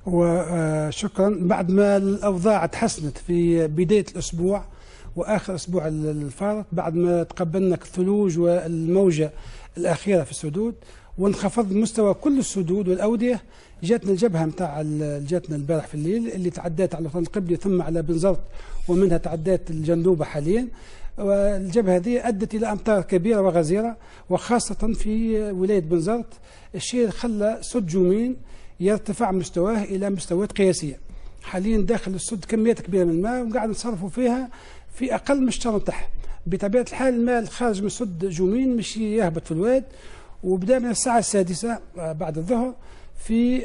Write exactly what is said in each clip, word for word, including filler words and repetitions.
وشكرا. بعد ما الأوضاع تحسنت في بداية الأسبوع وآخر أسبوع الفارط، بعد ما تقبلنا الثلوج والموجة الأخيرة في السدود وانخفض مستوى كل السدود والأودية، جاتنا الجبهة متاع جاتنا البارح في الليل اللي تعدات على الوطن القبلي ثم على بنزرت ومنها تعدات الجندوبة حاليا. والجبهة هذه أدت إلى أمطار كبيرة وغزيرة وخاصة في ولاية بنزرت، الشيء خلى سد جومين يرتفع مستواه إلى مستويات قياسية. حاليا داخل السد كميات كبيرة من الماء وقاعد نصرفوا فيها في أقل من الشهر نتاعها. بطبيعة الحال الماء الخارج من سد جومين مش يهبط في الواد، وبدأ من الساعة السادسة بعد الظهر في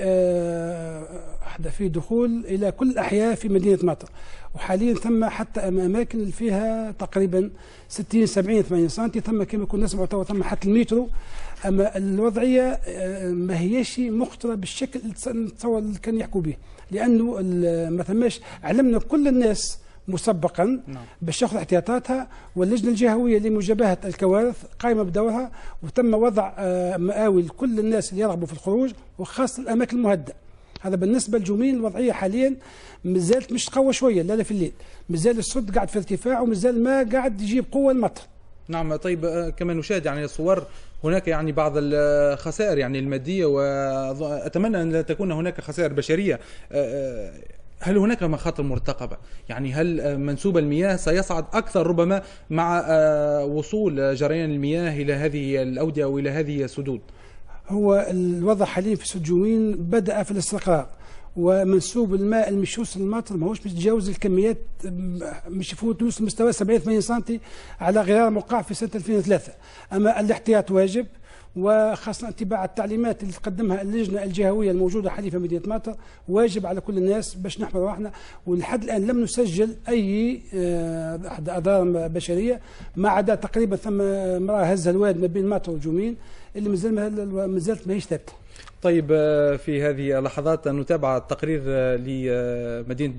في دخول إلى كل الأحياء في مدينة مطر. وحاليا ثم حتى أماكن فيها تقريبا ستين سبعين ثمانين سنتي، ثم كما كنا نسمعوا توا ثم حتى المترو. أما الوضعية ما هيش مخطرة بالشكل اللي نتصور اللي كان يحكوا به، لأنه ما ثماش علمنا كل الناس مسبقا نعم. باش تاخذ احتياطاتها، واللجنه الجهويه لمجابهه الكوارث قائمه بدورها، وتم وضع مآوي لكل الناس اللي يرغبوا في الخروج وخاصه الاماكن المهدئه. هذا بالنسبه لجومين. الوضعيه حاليا مازالت مش تقوى شويه، لا لا في الليل مازال السد قاعد في ارتفاع ومازال الماء قاعد يجيب قوه المطر. نعم. طيب كما نشاهد يعني الصور هناك يعني بعض الخسائر يعني الماديه، واتمنى ان لا تكون هناك خسائر بشريه. هل هناك مخاطر مرتقبة؟ يعني هل منسوب المياه سيصعد أكثر ربما مع وصول جريان المياه إلى هذه الأودية أو إلى هذه السدود؟ هو الوضع حاليا في سد جومين بدأ في الاستقرار، ومنسوب الماء المشوس المطر ماهوش متجاوز الكميات، مش يفوت يوصل مستوى سبعين ثمانين سنتي على غرار موقع في سنة ألفين وثلاثة. أما الاحتياط واجب، وخاصة اتباع التعليمات اللي تقدمها اللجنة الجهوية الموجودة حاليا في مدينة مطر واجب على كل الناس باش نحمي رواحنا. ولحد الآن لم نسجل أي أضرار بشرية، ما عدا تقريبا ثم امرأة هزها الواد ما بين مطر وجومين اللي مازال مازالت ماهيش ثابتة. طيب في هذه اللحظات نتابع التقرير لمدينة